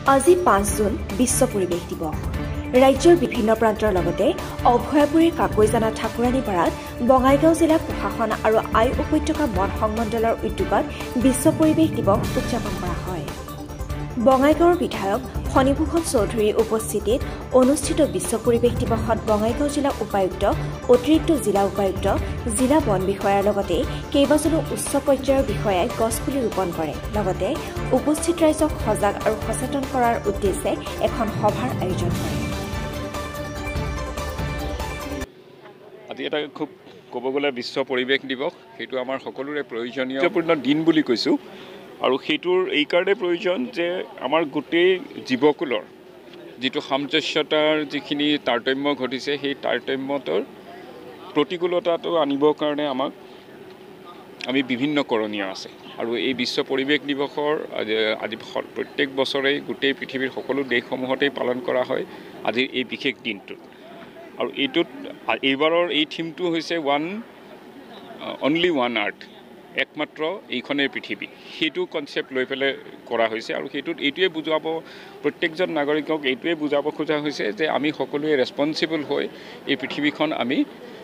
আজি 5 জুন বিশ্ব পৰিৱেশ দিৱস। ৰাজ্যৰ বিভিন্ন প্ৰান্তৰ লগতে অভয়াপুৰীৰ কাকৈজানা ঠাকুৰাণীপাৰাত বঙাইগাঁও জিলা প্ৰশাসন আৰু আই উপত্যকা বন সংমণ্ডলৰ উদ্যোগত বিশ্ব পৰিৱেশ দিৱস উদযাপন কৰা হয়। বঙাইগাঁৱৰ বিধায়ক ফণীভূষণ চৌধুৰীৰ উপস্থিতিত অনুষ্ঠিত বিশ্ব পৰিৱেশ দিৱসত বঙাইগাঁও জিলা উপায়ুক্ত, অতিৰিক্ত জিলা উপায়ুক্ত, জিলা বন বিষয়াৰ লগতে কেইবাজনো উচ্চ পৰ্যায়ৰ বিষয়াই গছপুলি ৰোপণ কৰে। লগতে উপস্থিত ৰাইজক সজাগ আৰু সচেতন কৰাৰ উদ্দেশ্যে এখন সভাৰ আয়োজন কৰে। আজি এটা খুব ক'ব গ'লে বিশ্ব পৰিৱেশ দিৱস, সেইটো আমাৰ সকলোৰে প্ৰয়োজনীয়পূৰ্ণ দিন বুলি কৈছোঁ। আৰু সেইটোৰ এই কাৰণে প্ৰয়োজন যে আমাৰ গোটেই জীৱকুলৰ যিটো সামঞ্জস্যতাৰ যিখিনি তাৰতম্য ঘটিছে, সেই তাৰতম্যটোৰ প্ৰতিকূলতাটো আনিবৰ কাৰণে আমি বিভিন্ন কৰণীয় আছে। আৰু এই বিশ্ব পৰিৱেশ দিৱসৰ আজি প্ৰত্যেক বছৰেই গোটেই পৃথিৱীৰ সকলো দেশসমূহতেই পালন কৰা হয় আজিৰ এই বিশেষ দিনটোত। আৰু এইবাৰৰ এই থিমটো হৈছে অনলি ওৱান আৰ্থ, একমাত্ৰ এইখনেই পৃথিৱী, সেইটো কনচেপ্ট লৈ পেলাই কৰা হৈছে। আৰু সেইটোত এইটোৱে বুজাব, প্ৰত্যেকজন নাগৰিকক এইটোৱে বুজাব খোজা হৈছে যে আমি সকলোৱে ৰেছপনচিবল হৈ এই পৃথিৱীখন আমি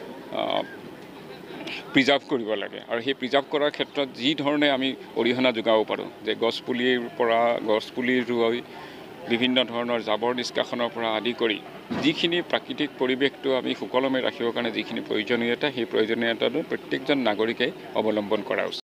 প্ৰিজাৰ্ভ কৰিব লাগে। আৰু সেই প্ৰিজাৰ্ভ কৰাৰ ক্ষেত্ৰত যি ধৰণে আমি অৰিহণা যোগাব পাৰোঁ, যে গছপুলি ৰুই বিভিন্ন ধৰণৰ জাবৰ নিষ্কাশনৰ পৰা আদি কৰি যিখিনি প্ৰাকৃতিক পৰিৱেশটো আমি সুকলমে ৰাখিবৰ কাৰণে যিখিনি প্ৰয়োজনীয়তা, সেই প্ৰয়োজনীয়তাটো প্ৰত্যেকজন নাগৰিকে অৱলম্বন কৰা উচিত।